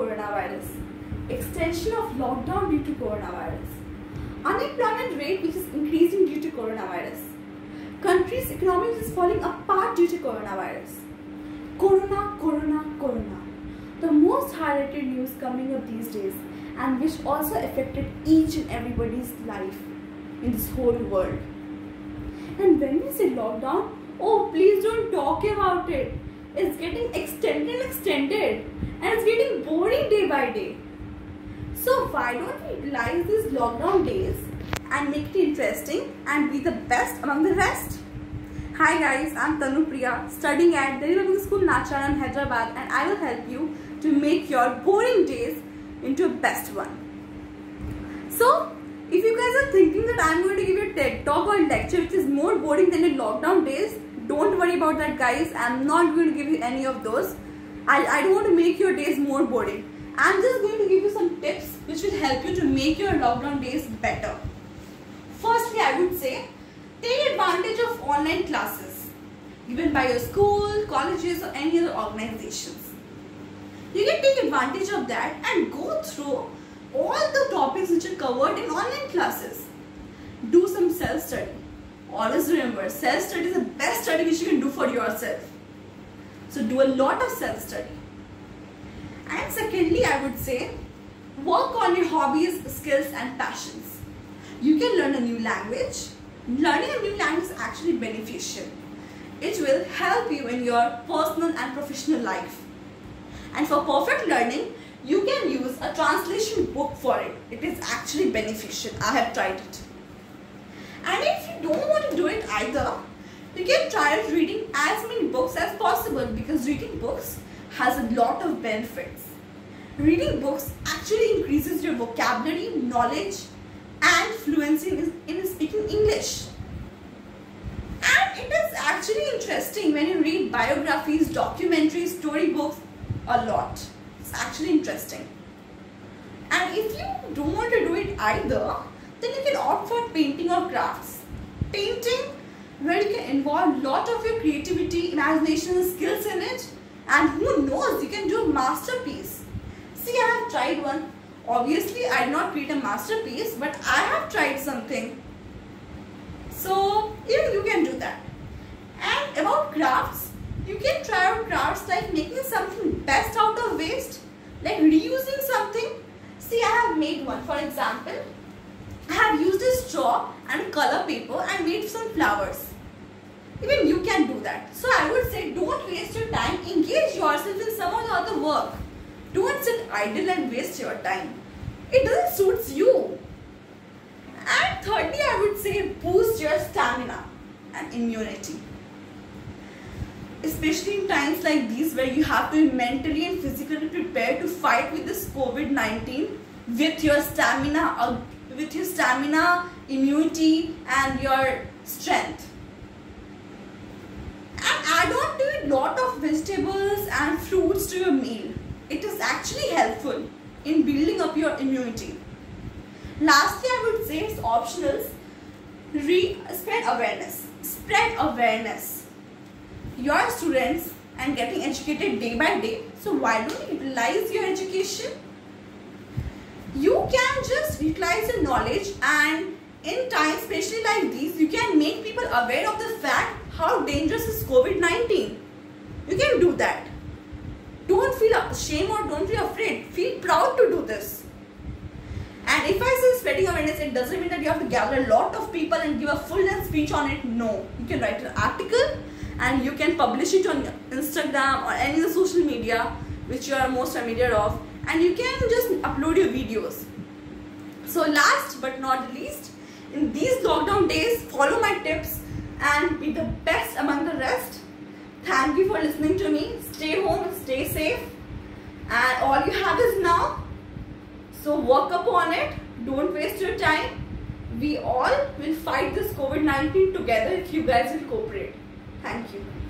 coronavirus. Extension of lockdown due to coronavirus. Unemployment rate which is increasing due to coronavirus. Country's economy is falling apart due to coronavirus. Corona. The most highlighted news coming up these days, and which also affected each and everybody's life in this whole world. And when we say lockdown, oh please don't talk about it. It's getting extended and it's getting boring day by day. So why don't we utilize these lockdown days and make it interesting and be the best among the rest? Hi guys, I'm Tanu Priya, studying at Delhi Public School, Nacharam, Hyderabad, and I will help you to make your boring days into a best one. So, if you guys are thinking that I'm going to give you a TED talk or lecture which is more boring than the lockdown days, don't worry about that guys. I'm not going to give you any of those. I don't want to make your days more boring. I'm just going to give you some tips which will help you to make your lockdown days better. Firstly, I would say, take advantage of online classes given by your school, colleges or any other organizations. You can take advantage of that and go through all the topics which are covered in online classes. Do some self-study. Always remember, self-study is the best study which you can do for yourself. So do a lot of self-study. And secondly, I would say, work on your hobbies, skills and passions. You can learn a new language. Learning a new language is actually beneficial. It will help you in your personal and professional life. And for perfect learning, you can use a translation book for it. It is actually beneficial. I have tried it. And if you don't want to do it either, you can try reading as many books as possible, because reading books has a lot of benefits. Reading books actually increases your vocabulary, knowledge and fluency in speaking English. And it is actually interesting when you read biographies, documentaries, storybooks a lot. It's actually interesting. And if you don't want to do it either, then you can opt for painting or crafts. Painting, where you can involve a lot of your creativity, imagination and skills in it, and who knows, you can do a masterpiece. See, I have tried one. Obviously, I did not create a masterpiece, but I have tried something. So, even you can do that. And about crafts, you can try out crafts like making something best out of waste, like reusing something. See, I have made one. For example, I have used a straw and color paper and made some flowers. Even you can do that. So I would say, don't waste your time. Engage yourself in some or the other work. Don't sit idle and waste your time. It doesn't suit you. And thirdly, I would say, boost your stamina and immunity. Especially in times like these where you have to be mentally and physically prepared to fight with this COVID-19 with your stamina, immunity and your strength. And add on to a lot of vegetables and fruits to your meal. It is actually helpful in building up your immunity. Lastly, I would say it's optional. Spread awareness. Spread awareness. You are students and getting educated day by day. So why don't you utilize your education? You can just utilize your knowledge, and in times especially like these, you can make people aware of the fact how dangerous is COVID-19. You can do that. Don't feel ashamed or don't feel afraid. Feel proud to do this. And if I say spreading awareness, it doesn't mean that you have to gather a lot of people and give a full-length speech on it. No. You can write an article and you can publish it on Instagram or any other social media which you are most familiar of, and you can just upload your videos. So last but not least, in these lockdown days, follow my tips and be the best among the rest. Thank you for listening to me. Stay home, stay safe, and all you have is now. So work upon it. Don't waste your time. We all will fight this COVID-19 together if you guys will cooperate. Thank you.